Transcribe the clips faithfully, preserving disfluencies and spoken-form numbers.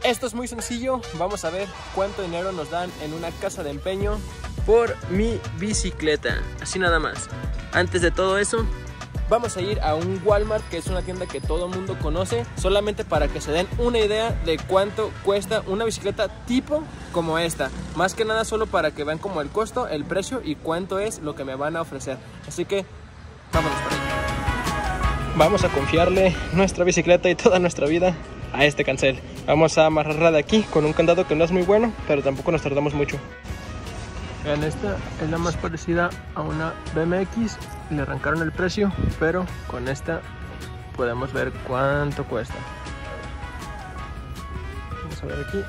Esto es muy sencillo, vamos a ver cuánto dinero nos dan en una casa de empeño por mi bicicleta, así nada más. Antes de todo eso, vamos a ir a un Walmart, que es una tienda que todo mundo conoce, solamente para que se den una idea de cuánto cuesta una bicicleta tipo como esta. Más que nada solo para que vean como el costo, el precio y cuánto es lo que me van a ofrecer. Así que vámonos por ahí. Vamos a confiarle nuestra bicicleta y toda nuestra vida a este cancel. Vamos a amarrarla de aquí con un candado que no es muy bueno, pero tampoco nos tardamos mucho. Vean, esta es la más parecida a una B M X. Le arrancaron el precio, pero con esta podemos ver cuánto cuesta. Vamos a ver aquí.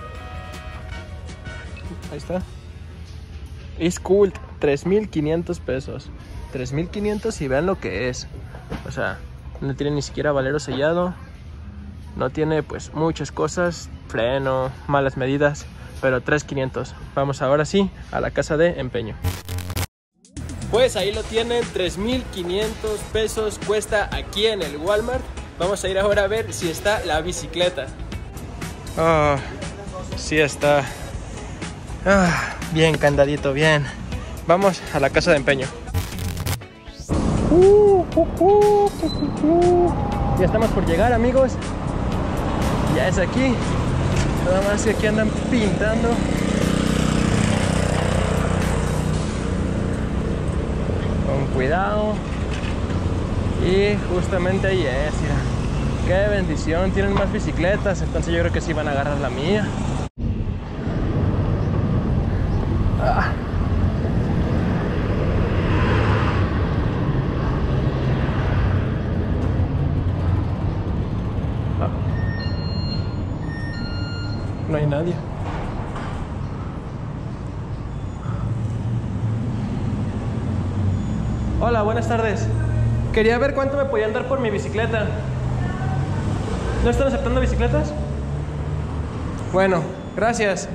Ahí está. Es cool, tres mil quinientos pesos. tres mil quinientos y vean lo que es. O sea, no tiene ni siquiera valero sellado. No tiene pues muchas cosas. Freno, malas medidas. Pero tres mil quinientos. Vamos ahora sí a la casa de empeño. Pues ahí lo tienen, tres mil quinientos pesos cuesta aquí en el Walmart. Vamos a ir ahora a ver si está la bicicleta. Ah, oh, sí está. Ah, bien candadito, bien. Vamos a la casa de empeño. Uh, uh, uh, uh, uh. Ya estamos por llegar, amigos. Ya es aquí. Nada más que aquí andan pintando. Con cuidado. Y justamente ahí es, mira. Qué bendición, tienen más bicicletas. Entonces yo creo que sí van a agarrar la mía. Ah. No hay nadie. Hola, buenas tardes. Quería ver cuánto me podían dar por mi bicicleta. ¿No están aceptando bicicletas? Bueno, gracias.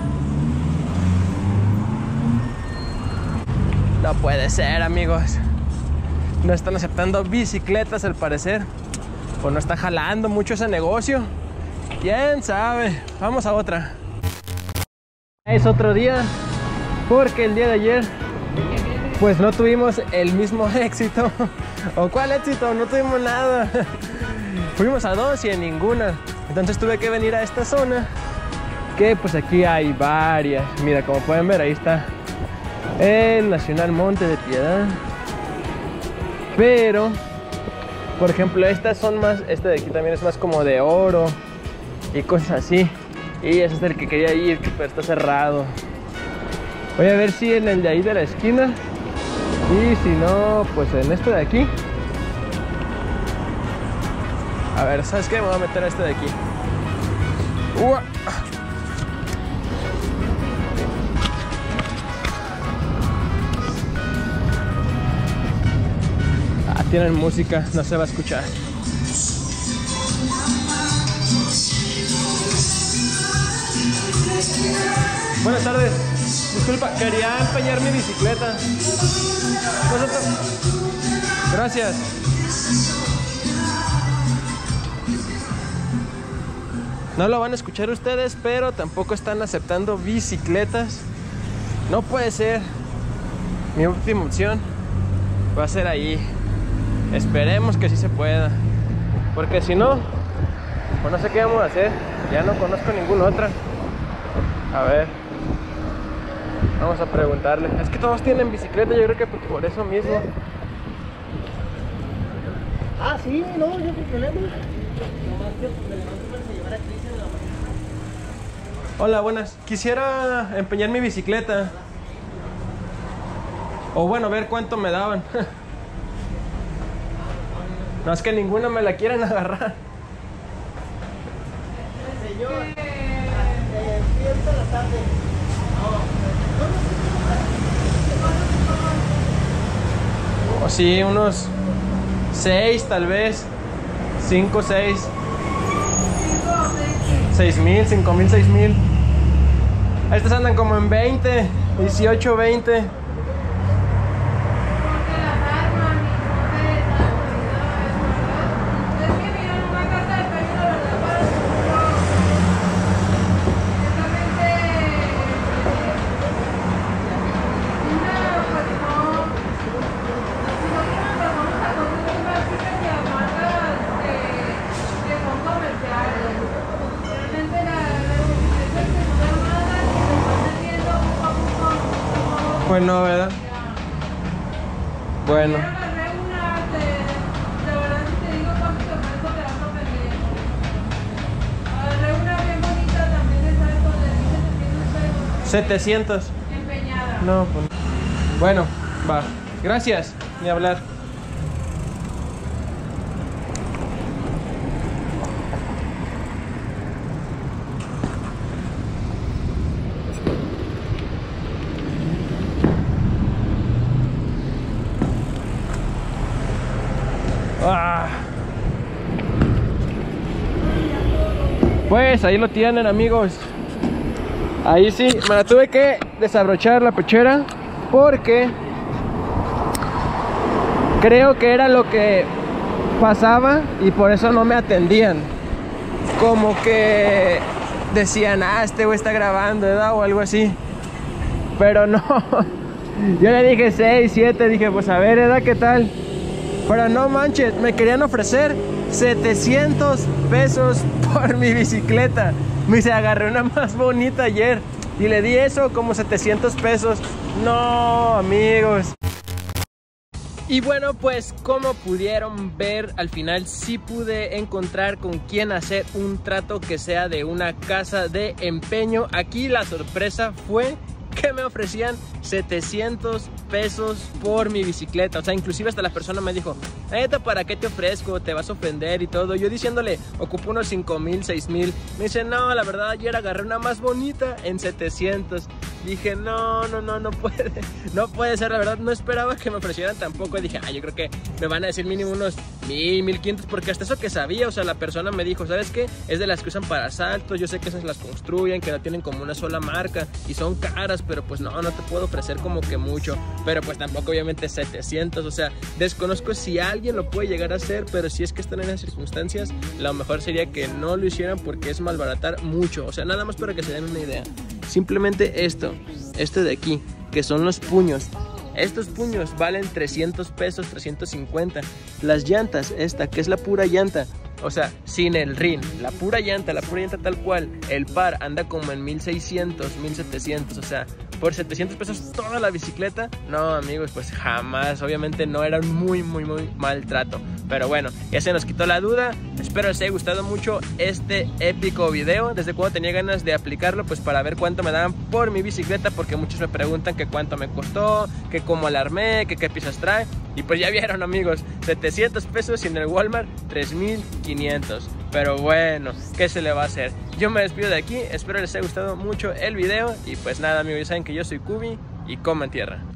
No puede ser, amigos. No están aceptando bicicletas al parecer. O no está jalando mucho ese negocio. ¿Quién sabe? Vamos a otra. Es otro día, porque el día de ayer pues no tuvimos el mismo éxito. ¿O cuál éxito? No tuvimos nada. Fuimos a dos y en ninguna. Entonces tuve que venir a esta zona, que pues aquí hay varias. Mira, como pueden ver, ahí está el Nacional Monte de Piedad. Pero, por ejemplo, estas son más, este de aquí también es más como de oro y cosas así. Y ese es el que quería ir, pero está cerrado. Voy a ver si en el de ahí de la esquina. Y si no, pues en este de aquí. A ver, ¿sabes qué? Me voy a meter a este de aquí. ¡Uah! Ah, tienen música, no se va a escuchar. Buenas tardes. Disculpa, quería empeñar mi bicicleta. Gracias. No lo van a escuchar ustedes, pero tampoco están aceptando bicicletas. No puede ser. Mi última opción va a ser ahí. Esperemos que sí se pueda. Porque si no, pues no sé qué vamos a hacer. Ya no conozco ninguna otra. A ver, vamos a preguntarle. Es que todos tienen bicicleta, yo creo que por eso mismo. Ah, sí, no, yo sin problema. Hola, buenas. Quisiera empeñar mi bicicleta. O bueno, ver cuánto me daban. No, es que ninguna me la quieren agarrar. Señor, empieza la tarde. O sí, unos seis tal vez. Cinco, seis. Seis mil, cinco mil, seis mil. Estas andan como en veinte, dieciocho, veinte. Pues no, ¿verdad? Bueno. setecientos. Empeñada. No, pues. Bueno, va. Gracias. Ni hablar. Ah. Pues ahí lo tienen, amigos. Ahí sí, me la tuve que desabrochar la pechera porque creo que era lo que pasaba y por eso no me atendían. Como que decían, ah, este güey está grabando, ¿verdad? O algo así. Pero no. Yo le dije seis, siete, dije, pues a ver, ¿verdad? ¿Qué tal? Pero no manches, me querían ofrecer setecientos pesos por mi bicicleta. Me dice, agarré una más bonita ayer y le di eso como setecientos pesos. No, amigos. Y bueno, pues como pudieron ver, al final sí pude encontrar con quién hacer un trato que sea de una casa de empeño. Aquí la sorpresa fue que me ofrecían setecientos pesos por mi bicicleta. O sea, inclusive hasta la persona me dijo, ¿esto para qué te ofrezco? Te vas a ofender y todo. Yo diciéndole, ocupo unos cinco mil, seis mil. Me dice, no, la verdad ayer agarré una más bonita en setecientos. Dije, no, no, no, no puede. No puede ser, la verdad no esperaba que me ofrecieran tampoco. Dije, ah, yo creo que me van a decir mínimo unos mil, mil quinientos. Porque hasta eso que sabía, o sea, la persona me dijo, ¿sabes qué? Es de las que usan para asaltos. Yo sé que esas las construyen, que no tienen como una sola marca y son caras, pero pues no, no te puedo ofrecer como que mucho. Pero pues tampoco obviamente setecientos. O sea, desconozco si alguien lo puede llegar a hacer, pero si es que están en esas circunstancias, lo mejor sería que no lo hicieran porque es malbaratar mucho. O sea, nada más para que se den una idea. Simplemente esto, esto de aquí, que son los puños. Estos puños valen trescientos pesos, trescientos cincuenta. Las llantas, esta que es la pura llanta, o sea, sin el rin, la pura llanta, la pura llanta tal cual, el par anda como en mil seiscientos, mil setecientos, o sea, por setecientos pesos toda la bicicleta. No, amigos, pues jamás, obviamente no, era un muy, muy, muy mal trato. Pero bueno, ya se nos quitó la duda. Espero les haya gustado mucho este épico video. Desde cuando tenía ganas de aplicarlo, pues para ver cuánto me daban por mi bicicleta, porque muchos me preguntan que cuánto me costó, que cómo la armé, que qué piezas trae. Y pues ya vieron, amigos, setecientos pesos y en el Walmart tres mil quinientos. Pero bueno, ¿qué se le va a hacer? Yo me despido de aquí, espero les haya gustado mucho el video. Y pues nada, amigos, ya saben que yo soy Cubi y coman tierra.